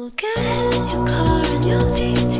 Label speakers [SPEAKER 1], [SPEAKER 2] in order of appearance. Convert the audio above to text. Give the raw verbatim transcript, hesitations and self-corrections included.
[SPEAKER 1] will get in your car and you'll leave